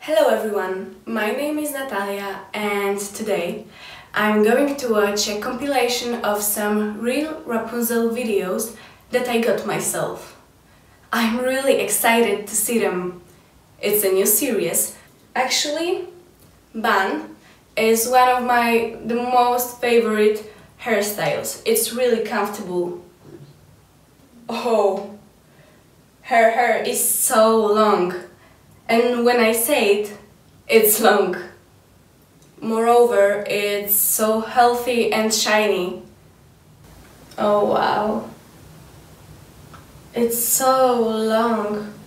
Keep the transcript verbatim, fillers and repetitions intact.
Hello everyone, my name is Natalia and today I'm going to watch a compilation of some real Rapunzel videos that I got myself. I'm really excited to see them. It's a new series. Actually, bun is one of my the most favorite hairstyles. It's really comfortable. Oh, her hair is so long. And when I say it, it's long. Moreover, it's so healthy and shiny. Oh wow. It's so long.